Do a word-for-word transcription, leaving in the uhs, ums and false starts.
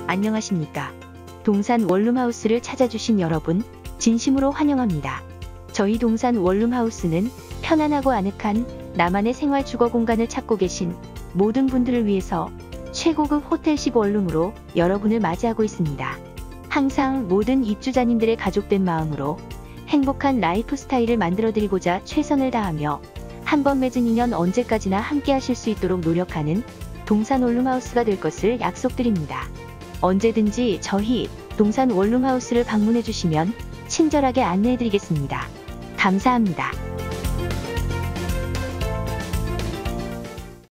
안녕하십니까. 동산 원룸하우스를 찾아주신 여러분 진심으로 환영합니다. 저희 동산 원룸하우스는 편안하고 아늑한 나만의 생활 주거 공간을 찾고 계신 모든 분들을 위해서 최고급 호텔식 원룸으로 여러분을 맞이하고 있습니다. 항상 모든 입주자님들의 가족된 마음으로 행복한 라이프 스타일을 만들어드리고자 최선을 다하며 한 번 맺은 인연 언제까지나 함께 하실 수 있도록 노력하는 동산 원룸하우스가 될 것을 약속드립니다. 언제든지 저희 동산 원룸하우스를 방문해 주시면 친절하게 안내해 드리겠습니다. 감사합니다.